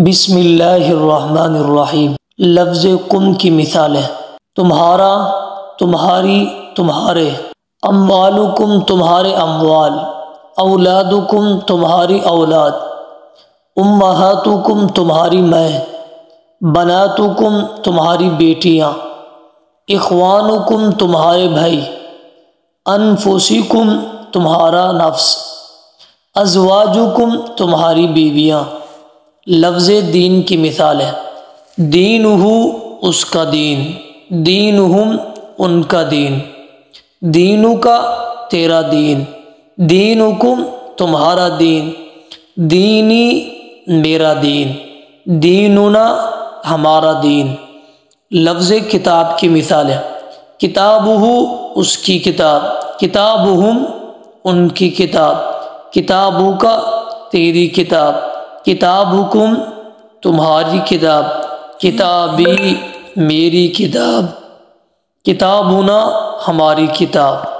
بسم اللہ الرحمن الرحیم۔ لفظ کم کی مثال ہے تمہارا، تمہاری، تمہارے، اموالکم تمہارے اموال، اولادکم تمہاری اولاد، امہاتکم تمہاری ماں، بناتکم تمہاری بیٹیاں، اخوانکم تمہارے بھائی، انفسکم تمہارا نفس، ازواجکم تمہاری بیویاں۔ لفظ دین کی مثال ہے دینہ اس کا دین، دینہم ان کا دین، دینک تیرا دین، دینکم تمہارا دین، دینی میرا دین، دیننا ہمارا دین۔ لفظ کتاب کی مثال ہے کتابہ اس کی کتاب، کتابہم ان کی کتاب، کتابک تیری کتاب، کتابکم تمہاری کتاب، کتابی میری کتاب، کتابنا ہماری کتاب۔